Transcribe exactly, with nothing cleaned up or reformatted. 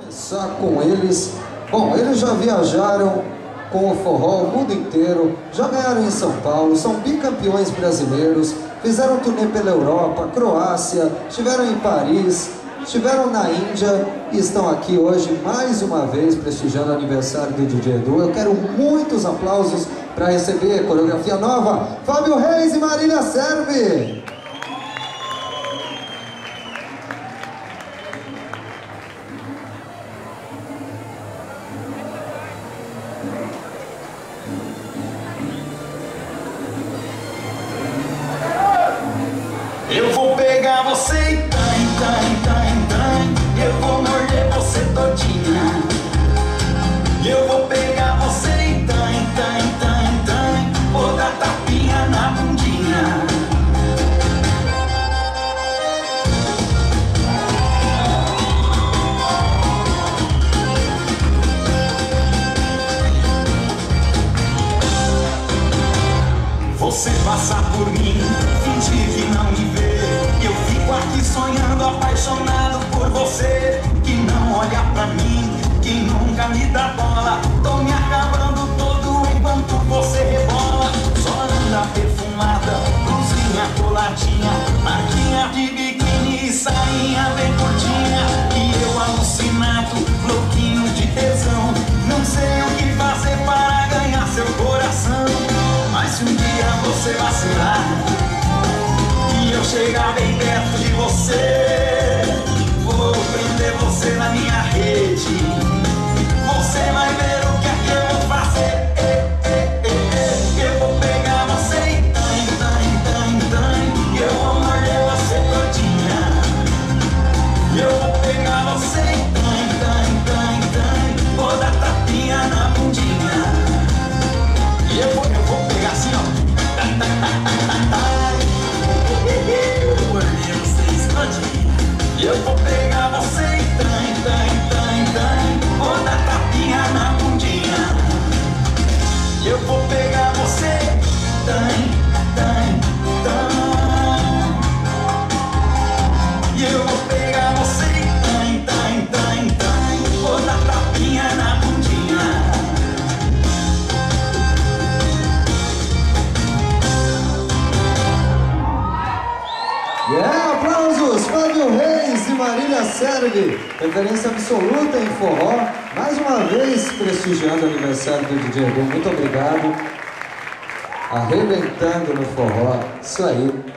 Só com eles. Bom, eles já viajaram com o forró o mundo inteiro, já ganharam em São Paulo, são bicampeões brasileiros, fizeram turnê pela Europa, Croácia, estiveram em Paris, estiveram na Índia e estão aqui hoje mais uma vez prestigiando o aniversário do D J Edu. Eu quero muitos aplausos para receber a coreografia nova, Fábio Reis e Marília Serve. Eu vou pegar você e tan, tan, tan, tan. Eu vou morder você todinha. Eu vou pegar você e tan, tan, tan, tan. Vou dar tapinha na bundinha. Você passar por mim, fingir que não me vê. Eu fico aqui sonhando, apaixonado por você, que não olha pra mim, que nunca me dá bola. Tô me acabando todo enquanto você rebola. Só anda perfumada, blusinha coladinha, marquinha de biquíni e sainha bem curtinha. E eu alucinado, louquinho de tesão, não sei o que fazer para ganhar seu coração. Mas se um dia você vacilar e eu chegar bem perto de você, vou prender você na minha rede. Você vai ver o que é que eu vou fazer. Eu vou pegar você e tan, tan, tan, tan. Eu vou morder você todinha. Eu vou pegar você e tan, tan, tan, tan. Vou dar tapinha na bundinha. E eu vou, eu vou pegar assim, ó. Eu vou pegar você e tan, tan, tan, tan. Vou dar tapinha na bundinha. Eu vou pegar você, tan, tan, tan. E eu vou pegar você, tan, tan, tan, tan. Vou dar tapinha na bundinha. Yeah, aplausos, Fábio Reis e Marília Serve, referência absoluta em forró, mais uma vez prestigiando o aniversário do D J Edu. Muito obrigado, arrebentando no forró, isso aí.